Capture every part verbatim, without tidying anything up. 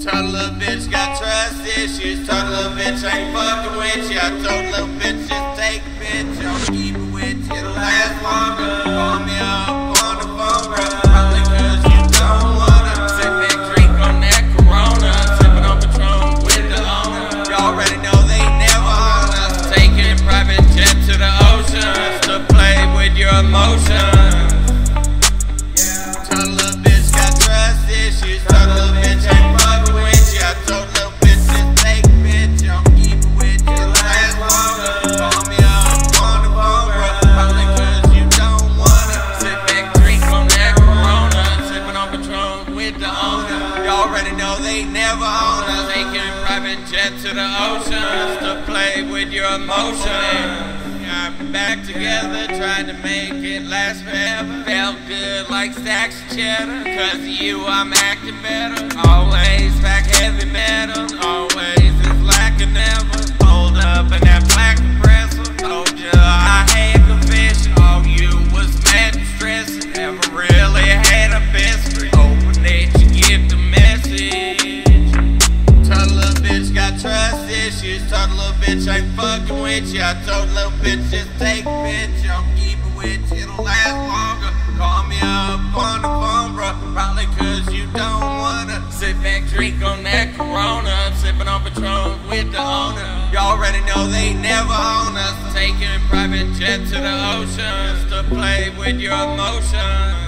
Told a little bitch got trust issues. Told a little bitch ain't fucking with you. I told a little bitch just take a bitch. I'll keep it with you, it'll last longer. Call me up on the phone, bro. Probably cause you don't wanna sit back, drink on that Corona, sipping on Patron with the owner. You already know they never on us. Taking private jet to the oceans to play with your emotions. Told a little bitch got trust issues. Told a little bitch ain't fucking with you. I told a little bitch just take a bitch. I'll keep it with you, it'll last longer. Call me up on the phone, bro. Probably cause you don't wanna sit back, drink on that Corona, sipping on Patron with the owner. You already know they never own us. Taking private jet to the oceans to play with your emotions. I'm back together, trying to make it last forever. Felt good like stacks of cheddar. Cause of you, I'm acting better. Always pack heavy metal. Always is lacking never. Hold up in that black compressor. Told ya I had confession. All you was mad and stressing. Never really had a best friend. Hoping that you get the message. Told a little bitch got trust issues. Told a little bitch ain't fucking with you. I told a little bitch just take a bitch. I'll keep it with you, it'll last longer. Call me up on the phone, bro. Probably cause you don't wanna sit back, drink on that Corona, sipping on Patron with the owner. You already know they never own us. Taking private jet to the oceans to play with your emotions.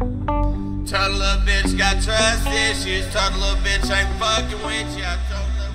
Told a little bitch got trust issues. Told a little bitch ain't fucking with you. I told a little